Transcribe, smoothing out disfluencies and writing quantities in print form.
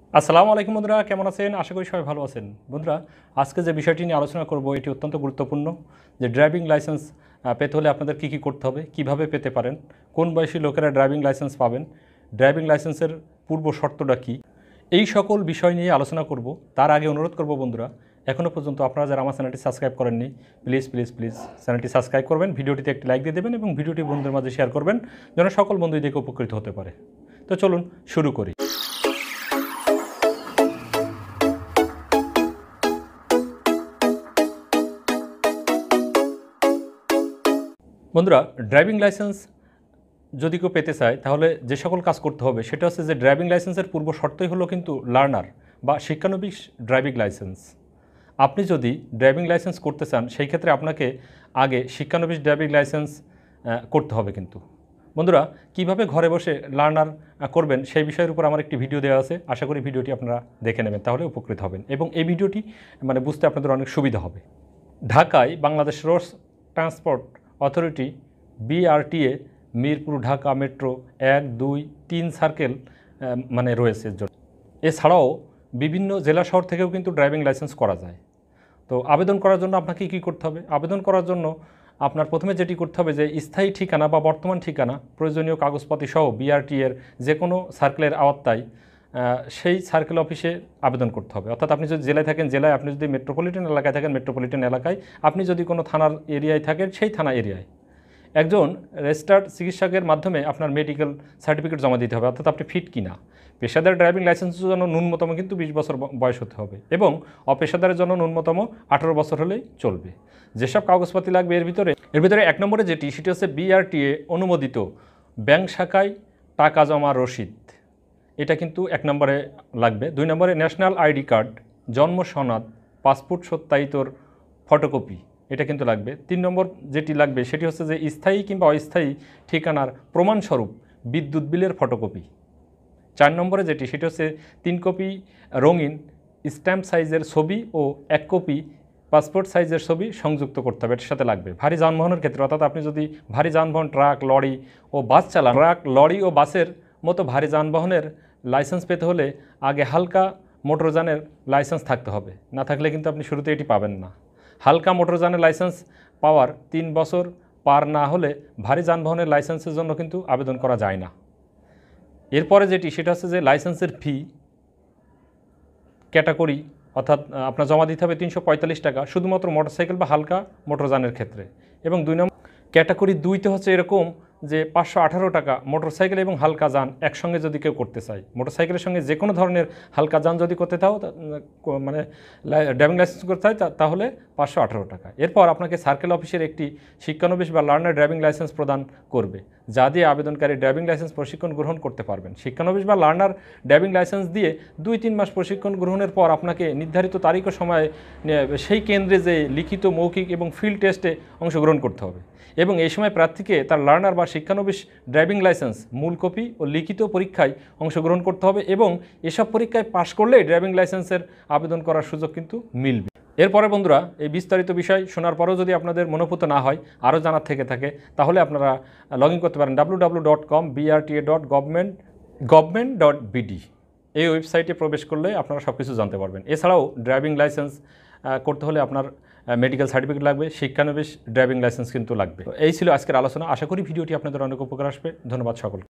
আসসালামু আলাইকুম বন্ধুরা, কেমন আছেন? আশা করি সবাই ভালো আছেন। বন্ধুরা, আজকে যে বিষয়টি নিয়ে আলোচনা করব এটি অত্যন্ত গুরুত্বপূর্ণ। যে ড্রাইভিং লাইসেন্স পেতে হলে আপনাদের কী করতে হবে, কিভাবে পেতে পারেন, কোন বয়সী লোকেরা ড্রাইভিং লাইসেন্স পাবেন, ড্রাইভিং লাইসেন্সের পূর্ব শর্তটা কী, এই সকল বিষয় নিয়ে আলোচনা করব। তার আগে অনুরোধ করব বন্ধুরা, এখনও পর্যন্ত আপনারা যারা আমার চ্যানেলটি সাবস্ক্রাইব করেননি, প্লিজ প্লিজ প্লিজ চ্যানেলটি সাবস্ক্রাইব করবেন, ভিডিওটিতে একটি লাইক দিয়ে দেবেন এবং ভিডিওটি বন্ধুদের মাঝে শেয়ার করবেন যেন সকল বন্ধুই দেখে উপকৃত হতে পারে। তো চলুন শুরু করি। বন্ধুরা, ড্রাইভিং লাইসেন্স যদি কেউ পেতে চায় তাহলে যে সকল কাজ করতে হবে সেটা হচ্ছে যে ড্রাইভিং লাইসেন্সের পূর্ব শর্তই হলো কিন্তু লার্নার বা শিক্ষানবিশ ড্রাইভিং লাইসেন্স। আপনি যদি ড্রাইভিং লাইসেন্স করতে চান সেই ক্ষেত্রে আপনাকে আগে শিক্ষানবিশ ড্রাইভিং লাইসেন্স করতে হবে। কিন্তু বন্ধুরা, কিভাবে ঘরে বসে লার্নার করবেন সেই বিষয়ের উপর আমার একটি ভিডিও দেওয়া আছে। আশা করি ভিডিওটি আপনারা দেখে নেবেন, তাহলে উপকৃত হবেন এবং এই ভিডিওটি বুঝতে আপনাদের অনেক সুবিধা হবে। ঢাকায় Bangladesh road transport authority BRTA Mirpur Dhaka metro 1, 2, 3 circle রয়েছে। এছাড়াও বিভিন্ন জেলা শহর থেকেও কিন্তু ড্রাইভিং লাইসেন্স করা যায়। তো আবেদন করার জন্য আপনাকে কী করতে হবে? আবেদন করার জন্য আপনার প্রথমে যেটি করতে হবে যে স্থায়ী ঠিকানা বা বর্তমান ঠিকানা, প্রয়োজনীয় কাগজপাতি সহ BRTA-র যে কোনো সার্কেলের আওতায় সেই সার্কেল অফিসে আবেদন করতে হবে। অর্থাৎ আপনি যদি জেলায় থাকেন জেলায়, আপনি যদি মেট্রোপলিটন এলাকায় থাকেন মেট্রোপলিটন এলাকায়, আপনি যদি কোনো থানার এরিয়ায় থাকেন সেই থানা এরিয়ায় একজন রেজিস্টার্ড চিকিৎসকের মাধ্যমে আপনার মেডিকেল সার্টিফিকেট জমা দিতে হবে। অর্থাৎ আপনি ফিট কিনা। পেশাদার ড্রাইভিং লাইসেন্সের জন্য ন্যূনতম কিন্তু 20 বছর বয়স হতে হবে এবং অপেশাদারের জন্য ন্যূনতম 18 বছর হলেই চলবে। যেসব কাগজপাতি লাগবে এর ভিতরে 1 নম্বরে যেটি, সেটি হচ্ছে BRTA অনুমোদিত ব্যাংক শাখায় টাকা জমা রসিদ, এটা কিন্তু 1 নম্বরে লাগবে। 2 নম্বরে ন্যাশনাল আইডি কার্ড, জন্ম সনদ, পাসপোর্ট সত্যায়িতর ফটোকপি, এটা কিন্তু লাগবে। 3 নম্বর যেটি লাগবে সেটি হচ্ছে যে স্থায়ী কিংবা অস্থায়ী ঠিকানার প্রমাণস্বরূপ বিদ্যুৎ বিলের ফটোকপি। 4 নম্বরে যেটি, সেটি হচ্ছে 3 কপি রঙিন স্ট্যাম্প সাইজের ছবি ও 1 কপি পাসপোর্ট সাইজের ছবি সংযুক্ত করতে হবে, এটার সাথে লাগবে। ভারী যানবাহনের ক্ষেত্রে, অর্থাৎ আপনি যদি ভারী যানবাহন ট্রাক, লরি ও বাস চালান, ট্রাক, লরি ও বাসের মতো ভারী যানবাহনের লাইসেন্স পেতে হলে আগে হালকা মোটরযানের লাইসেন্স থাকতে হবে। না থাকলে কিন্তু আপনি শুরুতে এটি পাবেন না। হালকা মোটরযানের লাইসেন্স পাওয়ার 3 বছর পার না হলে ভারী যানবাহনের লাইসেন্সের জন্য কিন্তু আবেদন করা যায় না। এরপরে যেটি, সেটা হচ্ছে যে লাইসেন্সের ফি ক্যাটাগরি, অর্থাৎ আপনার জমা দিতে হবে 345 টাকা শুধুমাত্র মোটরসাইকেল বা হালকা মোটরযানের ক্ষেত্রে। এবং 2 নম্বর ক্যাটাগরি 2তে হচ্ছে এরকম যে 518 টাকা মোটরসাইকেল এবং হালকা যান একসঙ্গে যদি কেউ করতে চায়, মোটরসাইকেলের সঙ্গে যে কোনো ধরনের হালকা যান যদি করতে চাও ড্রাইভিং লাইসেন্স করতে হয় তাহলে 518 টাকা। এরপর আপনাকে সার্কেল অফিসের একটি শিক্ষানবিশ বা লার্নার ড্রাইভিং লাইসেন্স প্রদান করবে, যা দিয়ে আবেদনকারী ড্রাইভিং লাইসেন্স প্রশিক্ষণ গ্রহণ করতে পারবেন। শিক্ষানবিশ বা লার্নার ড্রাইভিং লাইসেন্স দিয়ে 2-3 মাস প্রশিক্ষণ গ্রহণের পর আপনাকে নির্ধারিত তারিখ ও সময়ে সেই কেন্দ্রে যে লিখিত, মৌখিক এবং ফিল্ড টেস্টে অংশগ্রহণ করতে হবে এবং এই সময় প্রার্থীকে তার লার্নার বা শিক্ষানবিশ ড্রাইভিং লাইসেন্স মূল কপি ও লিখিত পরীক্ষায় অংশগ্রহণ করতে হবে এবং এসব পরীক্ষায় পাশ করলেই ড্রাইভিং লাইসেন্সের আবেদন করার সুযোগ কিন্তু মিলবে। এরপরে বন্ধুরা, এই বিস্তারিত বিষয় শোনার পরেও যদি আপনাদের মনোপুত না হয়, আরও জানার থেকে থাকে, তাহলে আপনারা লগ ইন করতে পারেন www.brta.gov.bd এই ওয়েবসাইটে প্রবেশ করলে আপনারা সব কিছু জানতে পারবেন। এছাড়াও ড্রাইভিং লাইসেন্স করতে হলে আপনার মেডিকেল সার্টিফিকেট লাগবে, শিক্ষানবিশ ড্রাইভিং লাইসেন্স কিন্তু লাগবে। এই ছিল আজকের আলোচনা। আশা করি ভিডিওটি আপনাদের অনেক উপকার আসবে। ধন্যবাদ সকলকে।